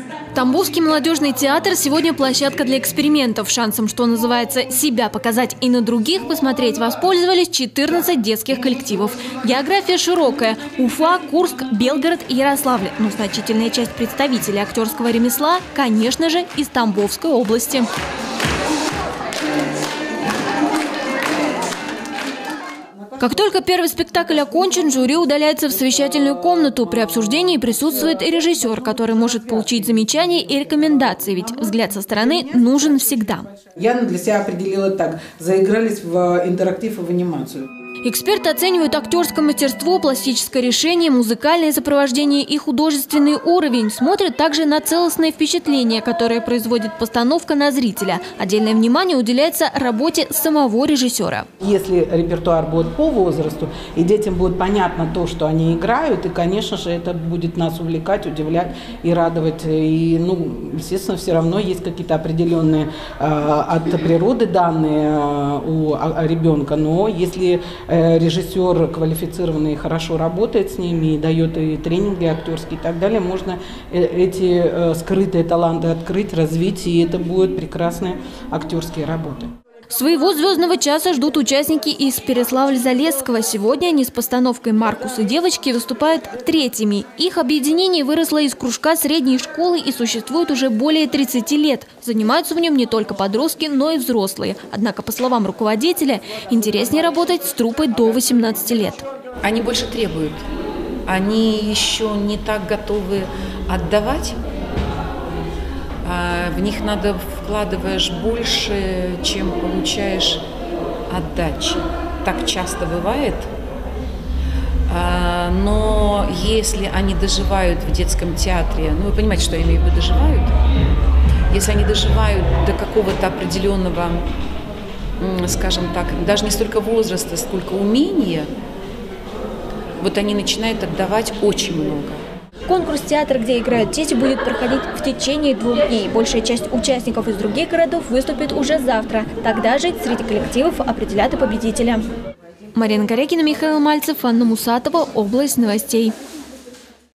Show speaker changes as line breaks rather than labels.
Тамбовский молодежный театр сегодня площадка для экспериментов. Шансом, что называется, себя показать и на других посмотреть, воспользовались 14 детских коллективов. География широкая – Уфа, Курск, Белгород и Ярославль. Но значительная часть представителей актерского ремесла, конечно же, из Тамбовской области. Как только первый спектакль окончен, жюри удаляется в совещательную комнату. При обсуждении присутствует и режиссер, который может получить замечания и рекомендации, ведь взгляд со стороны нужен всегда.
Я для себя определила так: заигрались в интерактив и в анимацию.
Эксперты оценивают актерское мастерство, пластическое решение, музыкальное сопровождение и художественный уровень. Смотрят также на целостные впечатления, которые производит постановка на зрителя. Отдельное внимание уделяется работе самого режиссера.
Если репертуар будет по возрасту, и детям будет понятно то, что они играют, и, конечно же, это будет нас увлекать, удивлять и радовать. И, естественно, все равно есть какие-то определенные от природы данные у ребенка, но если режиссер квалифицированный и хорошо работает с ними, и дает и тренинги актерские и так далее, можно эти скрытые таланты открыть, развить, и это будут прекрасные актерские работы.
Своего звездного часа ждут участники из Переславля-Залесского. Сегодня они с постановкой «Маркус и девочки» выступают третьими. Их объединение выросло из кружка средней школы и существует уже более 30 лет. Занимаются в нем не только подростки, но и взрослые. Однако, по словам руководителя, интереснее работать с труппой до 18 лет.
Они больше требуют. Они еще не так готовы отдавать. В них надо вкладываешь больше, чем получаешь отдачи. Так часто бывает. Но если они доживают в детском театре, вы понимаете, что я имею в виду доживают, если они доживают до какого-то определенного, скажем так, даже не столько возраста, сколько умения, вот они начинают отдавать очень много.
Конкурс «Театр, где играют дети» будет проходить в течение 2 дней. Большая часть участников из других городов выступит уже завтра. Тогда же среди коллективов определят и победителя. Марина Корякина, Михаил Мальцев, Анна Мусатова. Область новостей.